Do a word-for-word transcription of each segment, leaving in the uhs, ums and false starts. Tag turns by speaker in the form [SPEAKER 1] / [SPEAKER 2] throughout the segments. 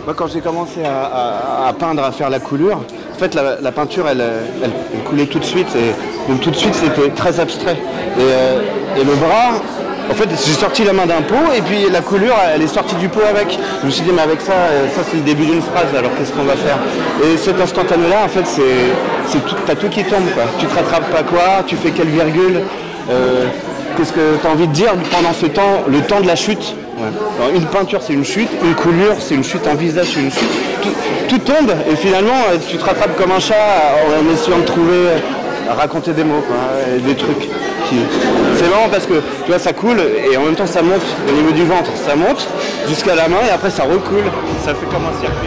[SPEAKER 1] moi quand j'ai commencé à, à, à peindre, à faire la coulure, en fait la, la peinture elle, elle, elle coulait tout de suite et donc tout de suite c'était très abstrait. Et, euh, et le bras, en fait j'ai sorti la main d'un pot et puis la coulure elle est sortie du pot avec. Je me suis dit mais avec ça, ça c'est le début d'une phrase, alors qu'est-ce qu'on va faire? Et cet instantané là en fait c'est, c'est tout, t'as tout qui tombe quoi. Tu te rattrapes pas quoi, tu fais quelle virgule, euh, qu'est-ce que tu as envie de dire pendant ce temps, le temps de la chute. Ouais. Alors, une peinture c'est une chute, une coulure c'est une chute, un visage c'est une chute. Tout, tout tombe et finalement tu te rattrapes comme un chat en essayant de trouver, raconter des mots, quoi, des trucs. Qui... C'est marrant parce que tu vois ça coule et en même temps ça monte au niveau du ventre, ça monte jusqu'à la main et après ça recoule. Ça fait comme un circuit.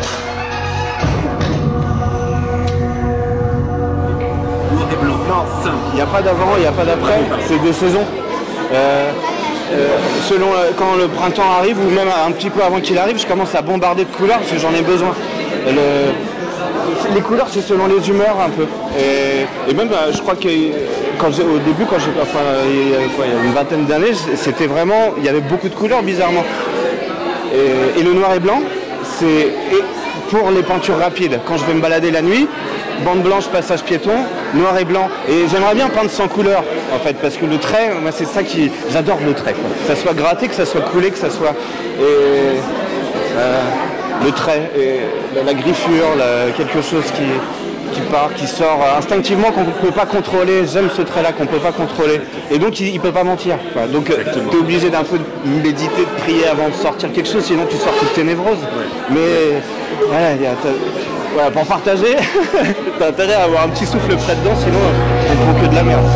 [SPEAKER 1] Non, il n'y a pas d'avant, il n'y a pas d'après, c'est des saisons. Euh, euh, selon euh, quand le printemps arrive ou même un petit peu avant qu'il arrive, je commence à bombarder de couleurs parce que j'en ai besoin. Le, les couleurs c'est selon les humeurs un peu. Et, et même euh, je crois que quand j'ai, au début, quand j'ai, enfin, il y a, quoi, il y a une vingtaine d'années, c'était vraiment, il y avait beaucoup de couleurs bizarrement. Et, et le noir et blanc, c'est pour les peintures rapides. Quand je vais me balader la nuit, bande blanche, passage piéton, noir et blanc. Et j'aimerais bien peindre sans couleur, en fait, parce que le trait, moi, c'est ça qui... J'adore le trait, quoi. Que ça soit gratté, que ça soit coulé, que ça soit... Et, euh, le trait, et la, la griffure, la, quelque chose qui, qui part, qui sort instinctivement, qu'on ne peut pas contrôler. J'aime ce trait-là qu'on ne peut pas contrôler. Et donc, il ne peut pas mentir, quoi. Donc, tu es obligé d'un peu de méditer, de prier avant de sortir quelque chose, sinon tu sors toutes tes névroses. Mais, voilà, il y a... Voilà, pour partager, t'as intérêt à avoir un petit souffle frais dedans, sinon on ne prend que de la merde.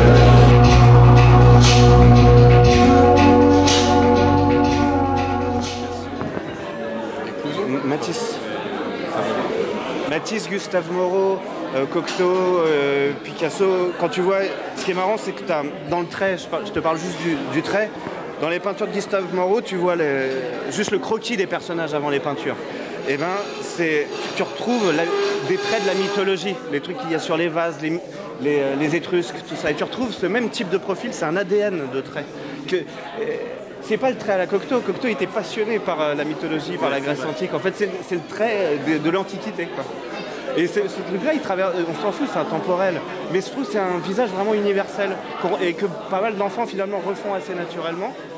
[SPEAKER 1] Matisse. Matisse, Gustave Moreau, euh, Cocteau, euh, Picasso. Quand tu vois, ce qui est marrant, c'est que t'as, dans le trait, je, par, je te parle juste du, du trait, dans les peintures de Gustave Moreau, tu vois les, juste le croquis des personnages avant les peintures. Et eh ben, c'est, tu retrouves la, des traits de la mythologie, les trucs qu'il y a sur les vases, les, les, les Étrusques, tout ça. Et tu retrouves ce même type de profil, c'est un A D N de trait. Que, euh, c'est pas le trait à la Cocteau. Cocteau était passionné par euh, la mythologie, par la Grèce antique. En fait, c'est, c'est le trait de, de l'Antiquité, quoi. Et ce truc-là, il traverse, on s'en fout, c'est intemporel. Mais je trouve que c'est un visage vraiment universel et que pas mal d'enfants finalement refont assez naturellement.